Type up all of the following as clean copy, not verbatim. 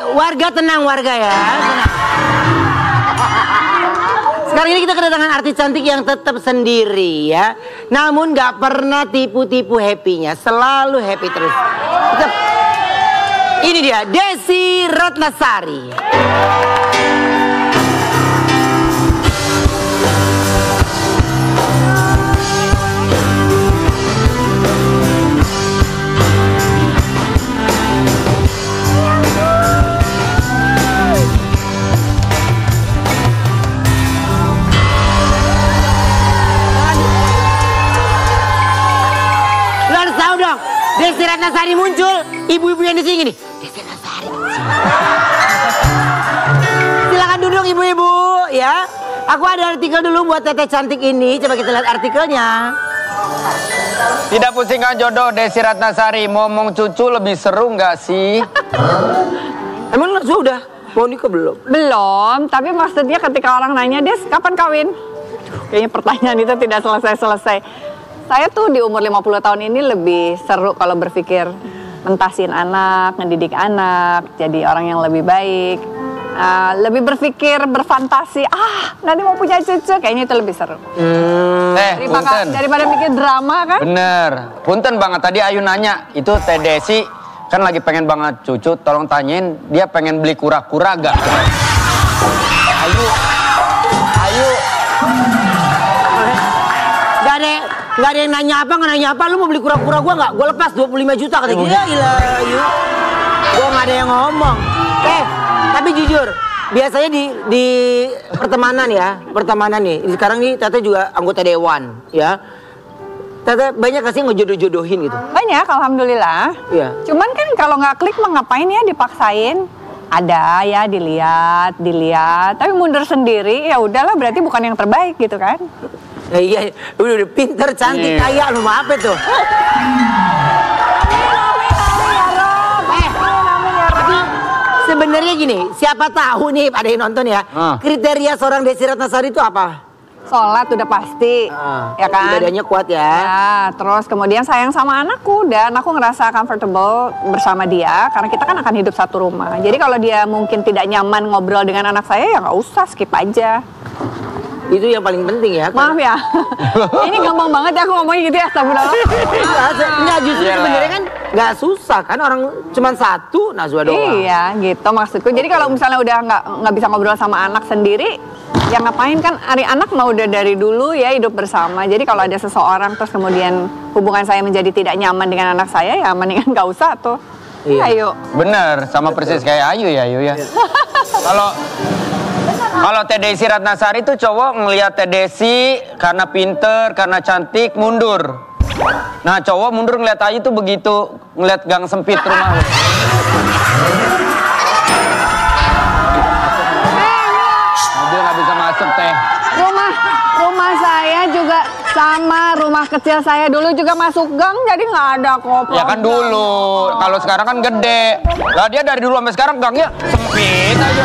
warga tenang warga ya. Tenang. Sekarang ini kita kedatangan artis cantik yang tetap sendiri ya. Namun gak pernah tipu-tipu happy-nya. Selalu happy terus. Tetap. Ini dia Desi Ratnasari. Desi Ratnasari muncul, ibu-ibu yang di sini nih. Desi Ratnasari. Silakan duduk ibu-ibu ya. Aku ada artikel dulu buat Teteh cantik ini. Coba kita lihat artikelnya. Tidak pusingkan jodoh Desi Ratnasari. Ngomong cucu lebih seru nggak sih? Emang sudah? Mau nikah belum? Belum, tapi maksudnya ketika orang nanya, Des kapan kawin? Kayaknya pertanyaan itu tidak selesai-selesai. Saya tuh di umur 50 tahun ini lebih seru kalau berpikir mentasin anak, ngedidik anak, jadi orang yang lebih baik. Lebih berpikir, berfantasi, nanti mau punya cucu, kayaknya itu lebih seru. Daripada mikir drama kan? Bener, punten banget tadi Ayu nanya, itu Teh Desi kan lagi pengen banget cucu, tolong tanyain dia pengen beli kura-kura gak? Ayu. Gak ada yang nanya apa, lu mau beli kura-kura gua gak? Gua lepas 25 juta kata gitu. Gila, yuk. Gua gak ada yang ngomong. Tapi jujur, biasanya di pertemanan nih. Sekarang nih Teteh juga anggota dewan, ya. Teteh banyak kasih ngejodoh-jodohin gitu. Banyak, alhamdulillah. Iya. Cuman kan kalau nggak klik mah ngapain ya dipaksain? Ada ya dilihat, tapi mundur sendiri ya udahlah berarti bukan yang terbaik gitu kan? Iya, udah pinter, cantik, kaya, lu mau apa tuh? Sebenarnya gini, siapa tahu nih ada yang nonton ya, kriteria seorang Desi Ratnasari itu apa? Sholat udah pasti, ya kan? Ibadahnya kuat ya. Ya, terus kemudian sayang sama anakku dan aku ngerasa comfortable bersama dia karena kita kan akan hidup satu rumah. Jadi kalau dia mungkin tidak nyaman ngobrol dengan anak saya ya nggak usah, skip aja. Itu yang paling penting ya. Maaf ya. Ini gampang banget ya aku ngomongnya gitu ya, astagfirullah. Enggak, justru sebenarnya kan nggak susah kan, orang cuma satu Najwa doang. Iya, gitu maksudku. Jadi kalau misalnya udah nggak bisa ngobrol sama anak sendiri, ya ngapain kan? Anak mau udah dari dulu ya hidup bersama. Jadi kalau ada seseorang terus kemudian hubungan saya menjadi tidak nyaman dengan anak saya, ya mendingan nggak usah tuh. Iya. Ayo. Bener, sama persis kayak Ayu ya, Kalau Teh Desi Ratnasari tuh cowok ngelihat Teh Desi karena pinter, karena cantik, mundur. Nah cowok mundur ngeliat Ayu tuh begitu ngeliat gang sempit rumah. Mobil nggak bisa masuk Teh. Rumah saya juga sama, rumah kecil saya dulu juga masuk gang, jadi nggak ada kok. Ya kan dulu, kalau sekarang kan gede. Lah dia dari dulu sampai sekarang gangnya sempit aja.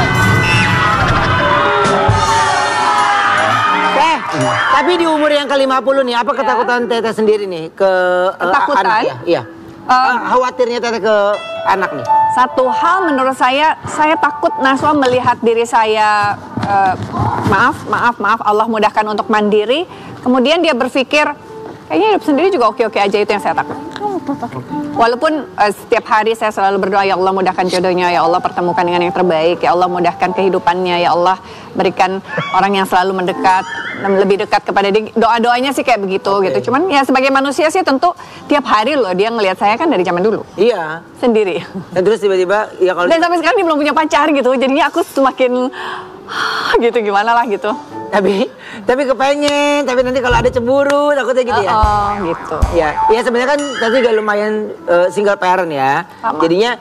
Tapi di umur yang ke-50 nih, apa ketakutan Teteh sendiri nih ke ketakutan? anak ya? Iya. Khawatirnya Teteh ke anak nih. Satu hal menurut saya takut Najwa melihat diri saya maaf Allah mudahkan untuk mandiri. Kemudian dia berpikir kayaknya hidup sendiri juga oke-oke aja, itu yang saya takut. Walaupun setiap hari saya selalu berdoa, ya Allah mudahkan jodohnya, ya Allah pertemukan dengan yang terbaik, ya Allah mudahkan kehidupannya, ya Allah berikan orang yang selalu mendekat, lebih dekat kepada dia. Doa-doanya sih kayak begitu gitu. Cuman ya sebagai manusia sih tentu tiap hari loh dia ngelihat saya kan dari zaman dulu. Iya. Sendiri. Dan terus tiba-tiba ya kalau dan sampai sekarang dia belum punya pacar gitu. Jadinya aku semakin gitu gimana lah gitu. Tapi kepengen, tapi nanti kalau ada cemburu takutnya gitu ya. Gitu. Ya sebenarnya kan tadi juga lumayan single parent ya. Sama. Jadinya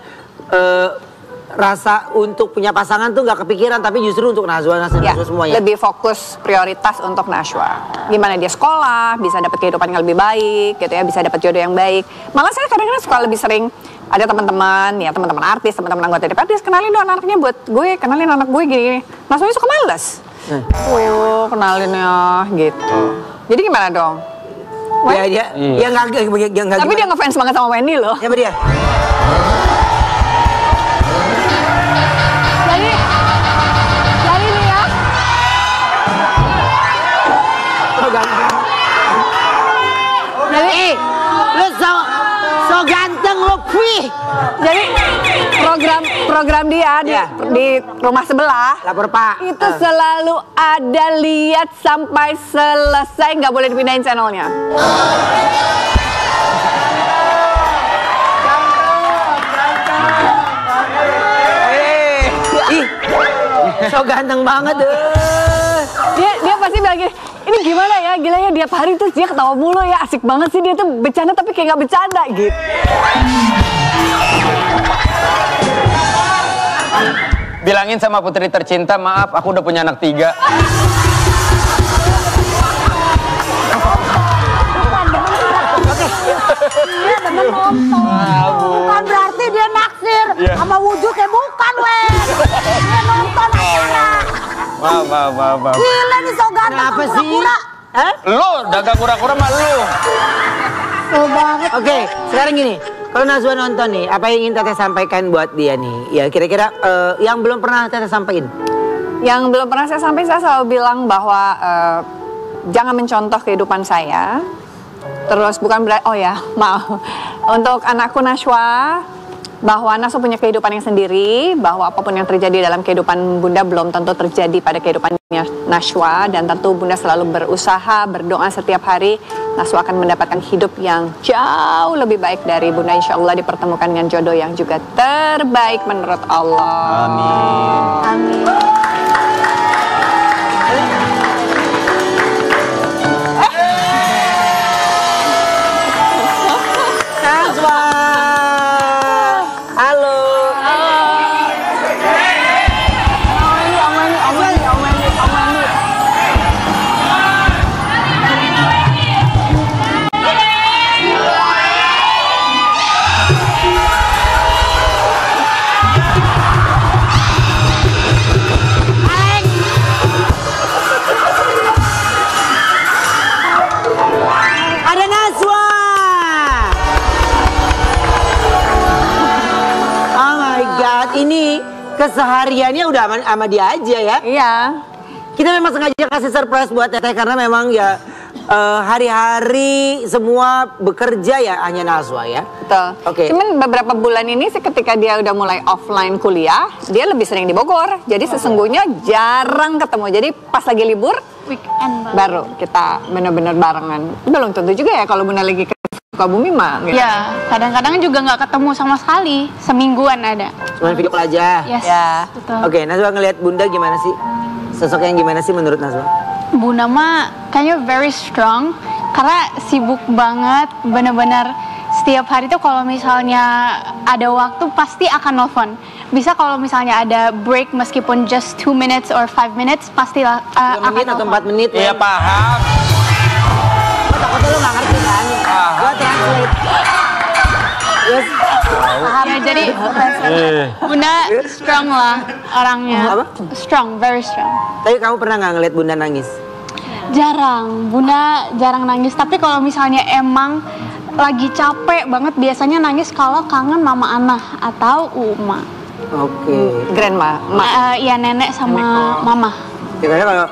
rasa untuk punya pasangan tuh nggak kepikiran, tapi justru untuk Najwa semuanya. Lebih fokus prioritas untuk Najwa. Gimana dia sekolah, bisa dapat kehidupan yang lebih baik, gitu ya, bisa dapat jodoh yang baik. Malah saya kadang-kadang suka lebih sering ada teman-teman artis, teman-teman anggota DPR, kenalin dong anaknya buat gue, kenalin anak gue gini. Najwa suka males. Kenalin ya, gitu. Jadi gimana dong? Ya nggak. Tapi dia ngefans banget sama Wendy loh. Siapa dia? Wih. Jadi program dia di rumah sebelah. Lapor Pak. Itu selalu ada lihat sampai selesai, nggak boleh dipindahin channelnya. Ih, so ganteng banget. Dia pasti bilang gini, ini gimana ya, gila ya, tiap hari terus dia ketawa mulu ya, asik banget sih dia tuh bercanda tapi kayak nggak bercanda gitu. Bilangin sama putri tercinta, maaf aku udah punya anak 3. Dia demen nonton. Bukan berarti dia naksir sama wujudnya, bukan weh. Dia nonton acara. Maaf. Gila nih so ganteng Kenapa sama sih? kura-kura. Lu dagang kura-kura mah lu. So banget. Oke, sekarang gini. Kalau Najwa nonton nih, apa yang ingin Teteh sampaikan buat dia nih? Ya kira-kira yang belum pernah Teteh sampaikan. Yang belum pernah saya sampaikan, saya selalu bilang bahwa jangan mencontoh kehidupan saya. Terus bukan berarti, oh ya maaf, untuk anakku Najwa, bahwa Najwa punya kehidupan yang sendiri, bahwa apapun yang terjadi dalam kehidupan Bunda belum tentu terjadi pada kehidupannya Najwa, dan tentu Bunda selalu berusaha, berdoa setiap hari, Najwa akan mendapatkan hidup yang jauh lebih baik dari Bunda, insya Allah dipertemukan dengan jodoh yang juga terbaik menurut Allah. Amin. Najwa. Halo. Ada Najwa. Oh my God, ini kesehariannya udah sama dia aja ya. Iya. Kita memang sengaja kasih surprise buat Teteh karena memang ya hari-hari semua bekerja ya hanya Najwa ya. Betul. Oke. Cuman beberapa bulan ini sih ketika dia udah mulai offline kuliah, dia lebih sering di Bogor. Jadi sesungguhnya jarang ketemu. Jadi pas lagi libur, Weekend banget. baru kita benar-benar barengan. Belum tentu juga ya kalau Bunda lagi ke Sukabumi mah. Gitu. Ya, kadang-kadang juga nggak ketemu sama sekali. Semingguan ada. Cuman video call aja. Yes, Ya. betul. Oke, Najwa ngelihat Bunda gimana sih? Sosok yang gimana sih menurut Najwa? Bunda mah kayaknya very strong. Karena sibuk banget, bener-bener setiap hari tuh kalau misalnya ada waktu pasti akan nelfon. Bisa kalau misalnya ada break meskipun just 2 minutes or 5 minutes pastilah 2 menit atau 4 menit? Iya paham. Gue takutnya lu gak ngerti kan? Gue translate. Yes. Ya, jadi Bunda strong lah orangnya. Apa? Strong, very strong. Tapi kamu pernah gak ngeliat Bunda nangis? Jarang, Bunda jarang nangis. Tapi kalau misalnya emang lagi capek banget, biasanya nangis kalau kangen mama Ana atau Uma. Oke. Grandma. Ya nenek sama mama. Ya karena kalau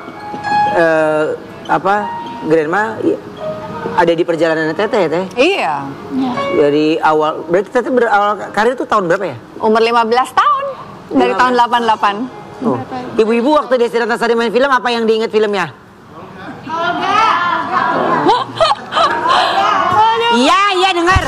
Grandma ada di perjalanan Teteh ya Teh? Iya. Ya. Dari awal, berarti Teteh berawal karir itu tahun berapa ya? Umur 15 tahun. Dari 15. tahun 88. Oh. Ibu-ibu waktu Desi Ratnasari main film, apa yang diingat filmnya? Iya, dengar.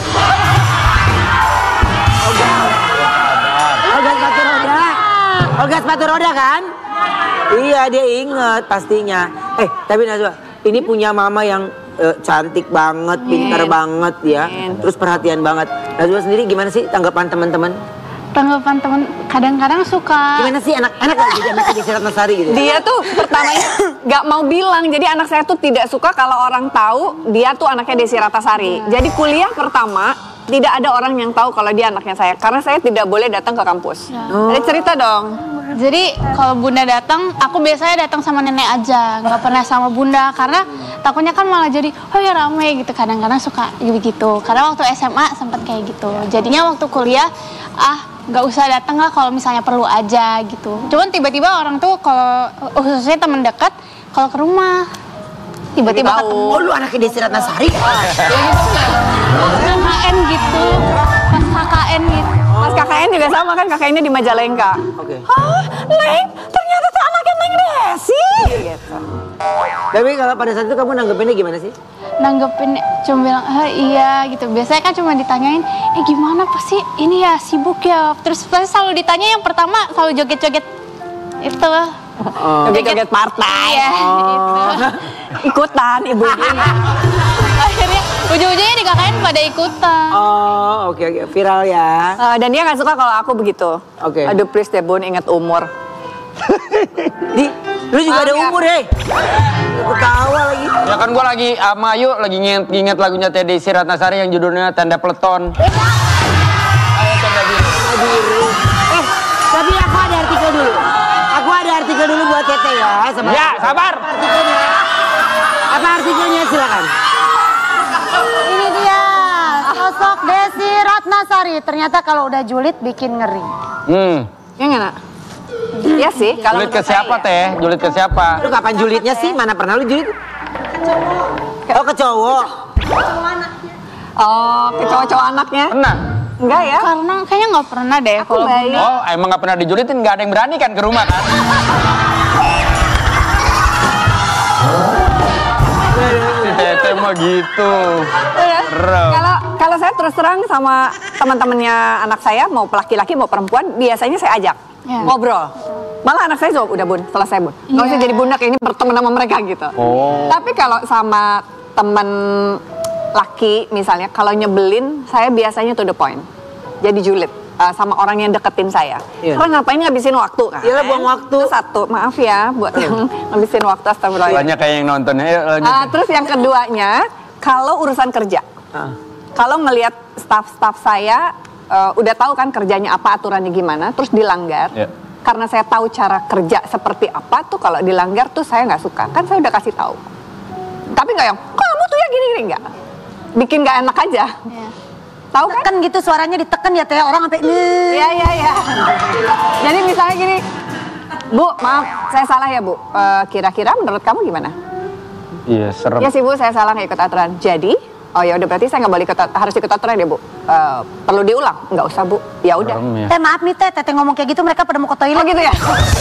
Olga sepatu roda. Olga sepatu roda kan? Iya, dia inget pastinya. Tapi Najwa, ini punya mama yang cantik banget, pintar banget ya. Terus perhatian banget. Najwa sendiri gimana sih tanggapan teman-teman? Tanggapan teman kadang-kadang suka. Gimana sih enak gak jadi anak Desi Ratnasari gitu? Dia tuh pertamanya nggak mau bilang. Jadi anak saya tuh tidak suka kalau orang tahu dia tuh anaknya Desi Ratnasari. Jadi kuliah pertama tidak ada orang yang tahu kalau dia anaknya saya. Karena saya tidak boleh datang ke kampus. Ada cerita dong. Jadi kalau Bunda datang, aku biasanya datang sama nenek aja, nggak pernah sama Bunda karena takutnya kan malah jadi oh ya rame gitu. Kadang-kadang suka begitu. Karena waktu SMA sempat kayak gitu. Jadinya waktu kuliah nggak usah datang lah kalau misalnya perlu aja gitu. Cuman tiba-tiba orang tuh kalau khususnya teman dekat kalau ke rumah tiba-tiba Tahu. ketemu. Oh, lu anaknya Desi Ratnasari? KKN gitu. Pas KKN KKN gitu. Pas KKN juga sama kan, KKN-nya di Majalengka. Oke. Hah, Neng, ternyata tuh anaknya Neng Desi. Gitu. Tapi kalau pada saat itu kamu nanggepinnya gimana sih? Nanggepin cuma bilang iya gitu. Biasanya kan cuma ditanyain, gimana pas sih ini ya sibuk ya. Terus pasti selalu ditanya yang pertama selalu joget-joget itu. Joget-joget partai. Iya, itu. Ikutan ibu-ibunya. Akhirnya ujung-ujungnya di KKN pada ikutan. Oh, oke, viral ya. Dan dia nggak suka kalau aku begitu. Oke. Aduh please deh Bun, ingat umur. Lu juga ada Ya. umur, ketawa lagi. Ya kan gua lagi sama Ayu lagi nginget lagunya Teh Desi Ratnasari yang judulnya Tanda Peleton. Ayo coba dulu. Tapi aku ada artikel dulu. Aku ada artikel dulu buat Tete ya. Ya, sabar. Artikelnya. Apa artikelnya silakan. Ini dia sosok Desi Ratnasari. Ternyata kalau udah julid bikin ngeri. Ya nggak nak? Iya sih. Kalau Julid ke menurut saya siapa ya. Teh? Julid ke siapa? Lu kapan julidnya sih? Mana pernah lu julid? Oh, ke cowok. Oh, ke cowok-cowok anaknya? Pernah? Enggak ya? Karena kayaknya nggak pernah deh Aku kalau baik. Oh, emang nggak pernah dijulitin, nggak ada yang berani kan ke rumah kan? Si Tete mah gitu. Serem. Kalau saya terus terang sama teman-temannya anak saya, mau laki-laki mau perempuan, biasanya saya ajak Ya. ngobrol. Malah anak saya juga udah Bun, selesai Bun. Nggak usah jadi budak ini berteman sama mereka gitu. Oh. Tapi kalau sama teman laki misalnya, kalau nyebelin, saya biasanya to the point. Jadi julid sama orang yang deketin saya. Iya. Karena ngapain ngabisin waktu kan? Iyalah, buang waktu. Itu satu, maaf ya buat yang ngabisin waktu, astagfirullah. Banyak kayak yang nonton. Ayo lanjut. Terus yang keduanya, kalau urusan kerja. Kalau ngelihat staff-staff saya, udah tahu kan kerjanya apa, aturannya gimana, terus dilanggar. Ya. Karena saya tahu cara kerja seperti apa tuh, kalau dilanggar tuh saya nggak suka. Kan saya udah kasih tahu. Tapi nggak yang, kamu tuh ya gini-gini, nggak. Bikin nggak enak aja. Iya. Tahu kan? Tekan gitu suaranya ditekan ya Teh, orang sampai Iya, iya, iya. Jadi misalnya gini, Bu, maaf, saya salah ya Bu. Kira-kira menurut kamu gimana? Iya, serem. Ya sih Bu, saya salah nggak ikut aturan. Jadi, oh ya udah berarti saya nggak boleh harus ikut aturan ya Bu. Perlu diulang? Nggak usah Bu. Ya udah. Serem ya. Teh maaf nih Teh, Teteh ngomong kayak gitu mereka pada mau ke toilet. Oh gitu ya?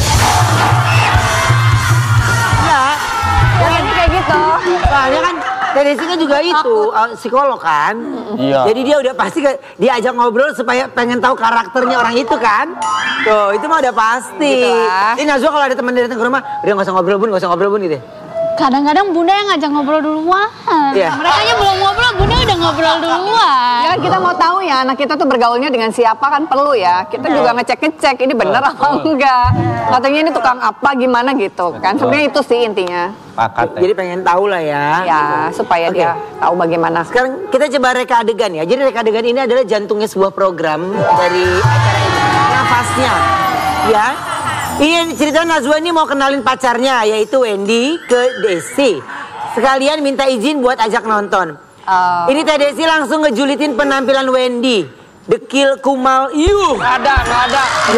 Ya, Kayaknya kayak gitu. soalnya kan Desi kan juga itu psikolog kan. Iya. Jadi dia udah pasti diajak ngobrol supaya pengen tahu karakternya orang itu kan. Tuh, itu mah udah pasti. Gitu lah. Ini Najwa kalau ada teman datang ke rumah, udah nggak usah ngobrol Bun, nggak usah ngobrol Bun gitu. Kadang-kadang Bunda yang ngajak ngobrol duluan. Iya. Mereka aja belum ngobrol, Bunda udah ngobrol duluan. Ya kan kita mau tahu ya anak kita tuh bergaulnya dengan siapa kan perlu ya. Kita juga ngecek-ngecek ini bener apa enggak. Katanya ini tukang apa gimana gitu kan. Sebenarnya itu sih intinya. Pakat Teh. Jadi pengen tahu lah ya. Ya supaya Oke. dia tahu bagaimana. Sekarang kita coba reka adegan ya. Jadi reka adegan ini adalah jantungnya sebuah program dari acara ini. Nafasnya. Ya. Ini cerita Najwa ini mau kenalin pacarnya yaitu Wendy ke Desi. Sekalian minta izin buat ajak nonton. Ini Teh Desi langsung ngejulitin penampilan Wendy. Dekil kumal iuh. Nggak ada. Gak ada.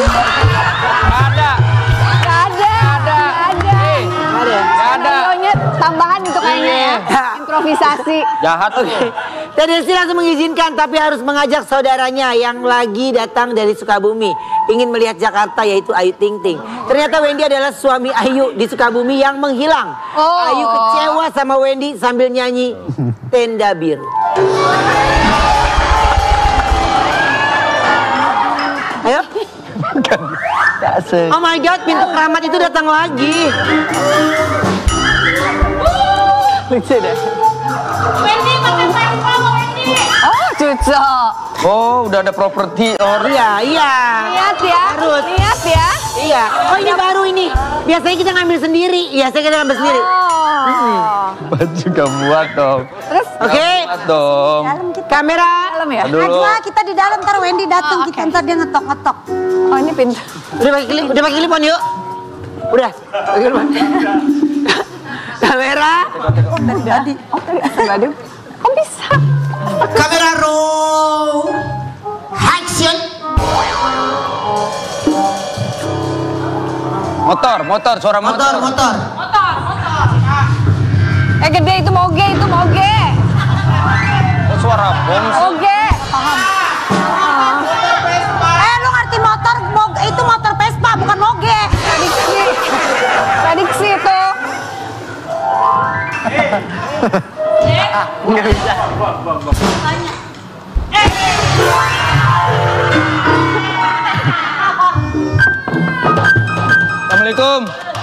Ada. Skenarionya tambahan itu kayaknya ya. Improvisasi. Jahat tuh. Teh Desi langsung mengizinkan tapi harus mengajak saudaranya yang lagi datang dari Sukabumi. Ingin melihat Jakarta yaitu Ayu Ting Ting. Ternyata Wendy adalah suami Ayu di Sukabumi yang menghilang. Oh. Ayu kecewa sama Wendy sambil nyanyi Tenda Biru. Ayo. Oh my God, pintu keramat itu datang lagi. Lucu deh. Wendy, makan sampah, Wendy. Oh cocok. Oh, udah ada properti or. Iya, iya. Niat ya. Harus. Niat ya. Iya. Oh ini baru ini. Biasanya kita ngambil sendiri. Biasanya kita ngambil sendiri. Oh. Baju gak muat dong. Terus Oke. Muat dong. Dalam kita. Kamera. dalam ya. Aduh. Najwa kita di dalam ntar Wendy datang kita ntar dia ngetok-ngetok. Oh ini pintu. Udah pakai klipon yuk. Udah. Pakai klipon. Kamera. Tadi. Aduh. Kok bisa? Kamera roll. Action. Motor, suara motor. Motor. Gede itu moge. Oh, suara bom. Moge. Paham. Nggak bisa. Assalamualaikum.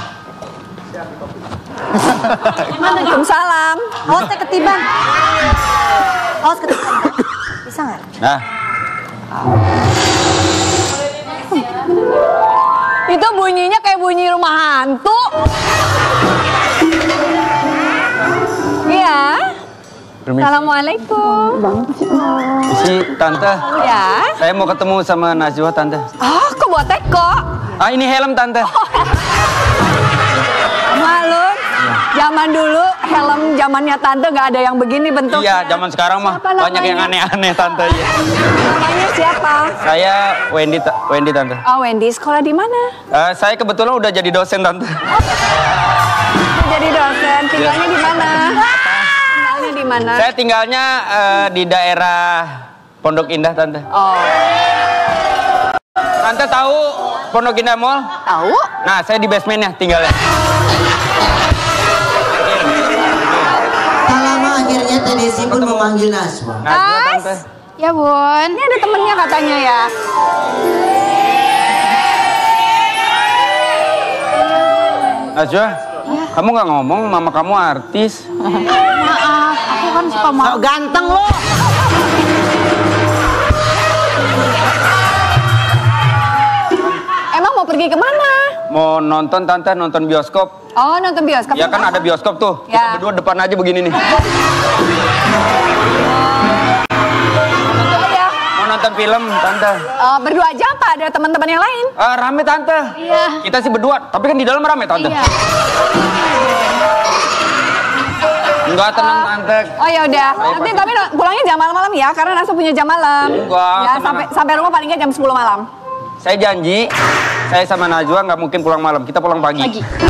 Waalaikumsalam. Awas teh ketiban. Awas ketiban. Bisa nggak? Nah, Itu bunyinya kayak bunyi rumah hantu. Iya. permisi. Assalamualaikum. Si Tante, Ya. saya mau ketemu sama Najwa Tante. Ah, kok buat teko? Ah, ini helm Tante. Malum. Zaman dulu helm zamannya tante nggak ada yang begini bentuknya. Iya, zaman sekarang mah Siapa banyak yang namanya? aneh-aneh Tante. Iya. Namanya siapa? Saya Wendy Tante. Oh, Wendy. Sekolah di mana? Saya kebetulan udah jadi dosen Tante. Mau jadi dosen. Tinggalnya di mana? Tinggalnya di mana? Saya tinggalnya di daerah Pondok Indah Tante. Oh, Tante tahu Pondok Indah Mall? tahu? Nah, saya di basementnya tinggalnya. Tak lama akhirnya Teh Desi pun memanggil Najwa. Najwa Tante. Ya bun. Ini ada temennya katanya ya. Najwa, kamu nggak ngomong mama kamu artis. Maaf, aku kan suka Sok mau. ganteng lo. Emang mau pergi kemana? Mau nonton Tante, nonton bioskop. Oh, nonton bioskop. Ya kan ada bioskop tuh. Ya. Kita berdua depan aja begini nih. Oh, ya. Mau nonton film Tante. Berdua aja apa? Ada teman-teman yang lain? Rame Tante. Iya. Kita sih berdua, tapi kan di dalam rame Tante. Iya. Enggak, tenang Tante. Oh ya udah. Nanti tapi pulangnya jam malam-malam ya, karena Nasa punya jam malam. Enggak, Ya tenang. sampai rumah paling nggak jam 10 malam. Saya janji, saya sama Najwa nggak mungkin pulang malam. Kita pulang pagi.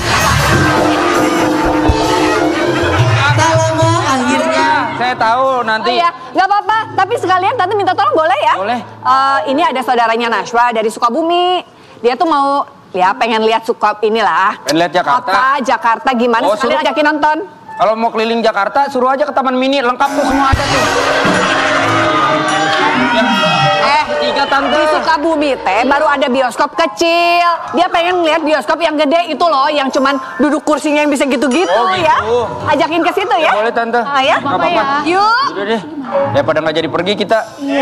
Tak lama akhirnya Saya tahu Oh nanti. iya, nggak apa-apa. Tapi sekalian tante minta tolong boleh ya? Boleh. Ini ada saudaranya Najwa dari Sukabumi. Dia tuh mau ya pengen lihat inilah. Pengen lihat Jakarta. Kota Jakarta gimana? Oh, Sekalian suruh- ajakin nonton. Kalau mau keliling Jakarta, suruh aja ke Taman Mini, lengkap tuh semua ada tuh. Tiga Tante. Di Sukabumi teh baru ada bioskop kecil. Dia pengen lihat bioskop yang gede itu loh, yang cuman duduk kursinya yang bisa gitu-gitu Oh, gitu. ya. Ajakin ke situ ya. Boleh Tante. Ya. Nggak apa-apa. ya. Yuk. Udah deh. Ya pada nggak jadi pergi kita.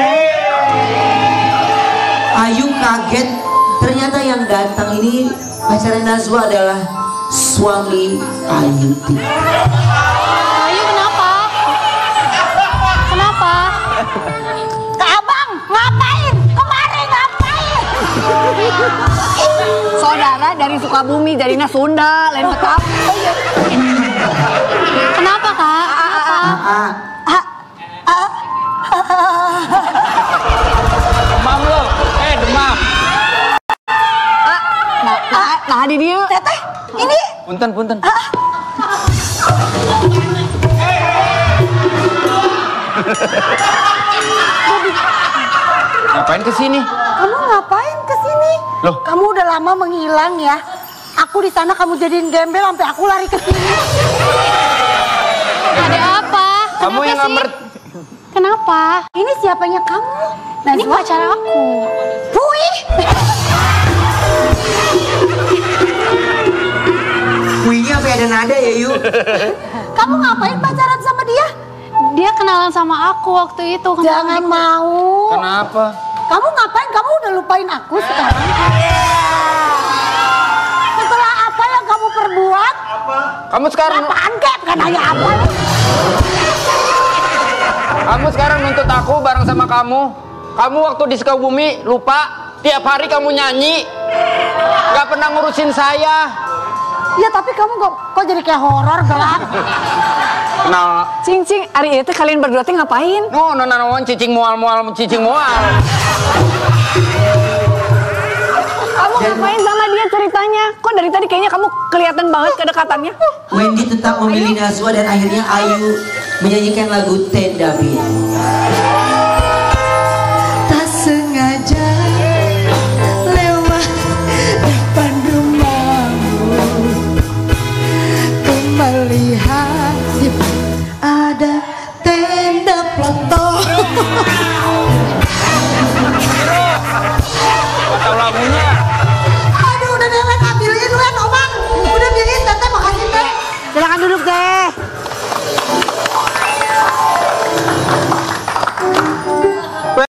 Ayu kaget. Ternyata yang datang ini pacarnya Najwa adalah suami Ayu. Ayu kenapa? Kenapa? Ke abang, ngapain? Kemarin ngapain? Saudara dari Sukabumi, jadinya Sunda, lain Betawi. Kenapa kak? Kenapa? Demam lo. Demam. Nah di dia. Teteh, ini Punten. Ngapain kesini? kamu ngapain kesini? Loh? Kamu udah lama menghilang ya. Aku di sana kamu jadiin gembel sampai aku lari ke sini. Ada apa? Kamu Kenapa yang sih? ngamber. Kenapa? Ini siapanya kamu? Ini pacar aku. Puih. Kuinya sampai ada nada ya Yu. Kamu ngapain pacaran sama dia? Dia kenalan sama aku waktu itu. Kenapa? Jangan mau. Kenapa? Kamu ngapain? Kamu udah lupain aku sekarang? Setelah apa yang kamu perbuat? Kamu sekarang Apaan kek? Bukan nanya apa. nuntut aku bareng sama kamu. Kamu waktu di Sukabumi lupa. Tiap hari kamu nyanyi. Gak pernah ngurusin saya. Ya tapi kamu kok jadi kayak horor gelap? Kenal. Cing, hari itu kalian berdua tuh ngapain? No, cicing mual. Kamu ngapain sama dia ceritanya? Kok dari tadi kayaknya kamu kelihatan banget kedekatannya? Wendy tetap memilih Najwa dan akhirnya Ayu menyanyikan lagu Tenda Biru. Tak sengaja lewat depan rumahmu, ku melihat duduk teh.